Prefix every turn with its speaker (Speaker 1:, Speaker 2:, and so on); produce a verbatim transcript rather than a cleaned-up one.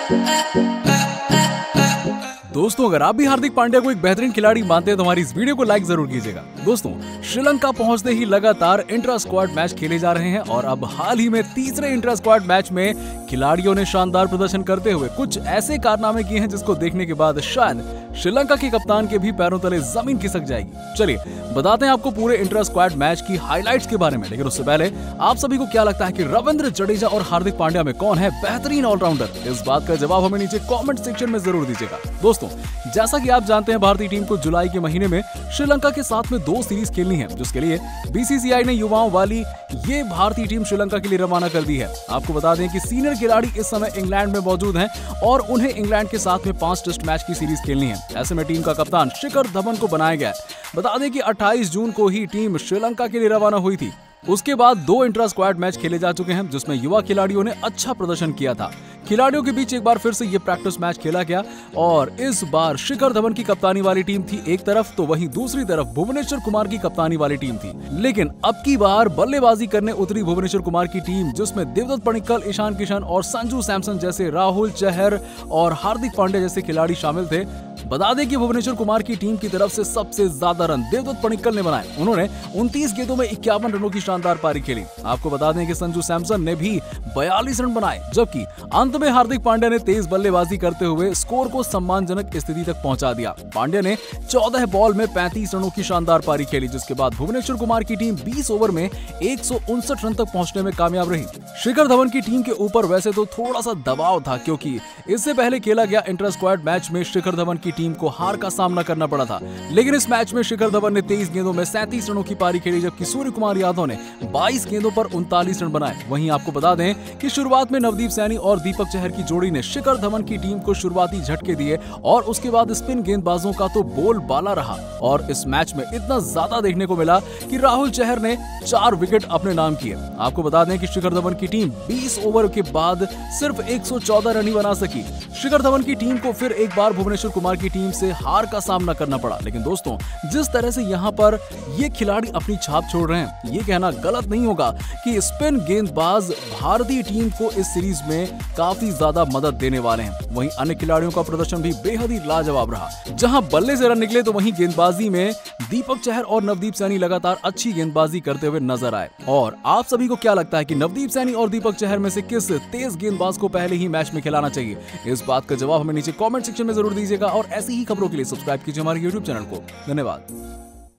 Speaker 1: दोस्तों, अगर आप भी हार्दिक पांड्या को एक बेहतरीन खिलाड़ी मानते हैं तो हमारी इस वीडियो को लाइक जरूर कीजिएगा। दोस्तों, श्रीलंका पहुंचते ही लगातार इंट्रा स्क्वाड मैच खेले जा रहे हैं और अब हाल ही में तीसरे इंट्रा स्क्वाड मैच में खिलाड़ियों ने शानदार प्रदर्शन करते हुए कुछ ऐसे कारनामे किए हैं जिसको देखने के बाद शायद श्रीलंका के कप्तान के भी पैरों तले जमीन खिसक जाएगी। चलिए बताते हैं आपको पूरे इंट्रा स्क्वाड मैच की हाइलाइट्स के बारे में, लेकिन उससे पहले आप सभी को क्या लगता है कि रविंद्र जडेजा और हार्दिक पांड्या में कौन है बेहतरीन ऑलराउंडर? इस बात का जवाब हमें नीचे कमेंट सेक्शन में जरूर दीजिएगा। दोस्तों, जैसा कि आप जानते हैं, भारतीय टीम को जुलाई के महीने में श्रीलंका के साथ में दो सीरीज खेलनी है, जिसके लिए बीसीसीआई ने युवाओं वाली ये भारतीय टीम श्रीलंका के लिए रवाना कर दी है। आपको बता दें कि सीनियर खिलाड़ी इस समय इंग्लैंड में मौजूद हैं और उन्हें इंग्लैंड के साथ में पांच टेस्ट मैच की सीरीज खेलनी है। ऐसे में टीम का कप्तान शिखर धवन को बनाया गया है। बता दें कि अट्ठाईस जून को ही टीम श्रीलंका के लिए रवाना हुई थी। उसके बाद दो इंट्रा स्क्वाड मैच खेले जा चुके हैं, जिसमें युवा खिलाड़ियों ने अच्छा प्रदर्शन किया था। खिलाड़ियों के बीच एक बार फिर से ये प्रैक्टिस मैच खेला गया और इस बार शिखर धवन की कप्तानी वाली टीम थी एक तरफ, तो वहीं दूसरी तरफ भुवनेश्वर कुमार की कप्तानी वाली टीम थी। लेकिन अब की बार बल्लेबाजी करने उतरी भुवनेश्वर कुमार की टीम, जिसमें देवदत्त पडिक्कल, ईशान किशन और संजू सैमसन जैसे, राहुल चहर और हार्दिक पांड्या जैसे खिलाड़ी शामिल थे। बता दें कि भुवनेश्वर कुमार की टीम की तरफ से सबसे ज्यादा रन देवदत्त पडिक्कल ने बनाए। उन्होंने उनतीस गेंदों में इक्यावन रनों की शानदार पारी खेली। आपको बता दें कि संजू सैमसन ने भी बयालीस रन बनाए, जबकि अंत में हार्दिक पांड्या ने तेज बल्लेबाजी करते हुए स्कोर को सम्मानजनक स्थिति तक पहुंचा दिया। पांड्या ने चौदह बॉल में पैंतीस रनों की शानदार पारी खेली, जिसके बाद भुवनेश्वर कुमार की टीम बीस ओवर में एक सौ उनसठ रन तक पहुंचने में कामयाब रही। शिखर धवन की टीम के ऊपर वैसे तो थोड़ा सा दबाव था, क्योंकि इससे पहले खेला गया इंटर स्क्वाड मैच में शिखर धवन की टीम को हार का सामना करना पड़ा था। लेकिन इस मैच में शिखर धवन ने तेईस गेंदों में सैंतीस रनों की पारी खेली, जबकि सूर्य कुमार यादव ने बाईस गेंदों पर उनतालीस रन बनाए। वहीं आपको बता दें कि शुरुआत में नवदीप सैनी और दीपक चहर की जोड़ी ने शिखर धवन की टीम को शुरुआती झटके दिए और उसके बाद स्पिन गेंदबाजों का तो बोलबाला रहा और इस मैच में इतना ज्यादा देखने को मिला कि राहुल चहर ने चार विकेट अपने नाम किए। आपको बता दें कि शिखर धवन की टीम बीस ओवर के बाद सिर्फ एक सौ चौदह रन ही बना सकी। शिखर धवन की टीम को फिर एक बार भुवनेश्वर कुमार की टीम से हार का सामना करना पड़ा। लेकिन दोस्तों, जिस तरह से यहाँ पर ये खिलाड़ी अपनी छाप छोड़ रहे हैं, ये कहना गलत नहीं होगा कि स्पिन गेंदबाज भारतीय टीम को इस सीरीज में काफी ज्यादा मदद देने वाले हैं। वहीं अन्य खिलाड़ियों का प्रदर्शन भी बेहद ही लाजवाब रहा। जहां बल्ले से रन निकले तो वहीं गेंदबाजी में दीपक चहर और नवदीप सैनी लगातार अच्छी गेंदबाजी करते हुए नजर आए। और आप सभी को क्या लगता है कि नवदीप सैनी और दीपक चहर में से किस तेज गेंदबाज को पहले ही मैच में खिलाना चाहिए? इस बात का जवाब हमें नीचे कमेंट सेक्शन में जरूर दीजिएगा और ऐसी ही खबरों के लिए सब्सक्राइब कीजिए हमारे यूट्यूब चैनल को। धन्यवाद।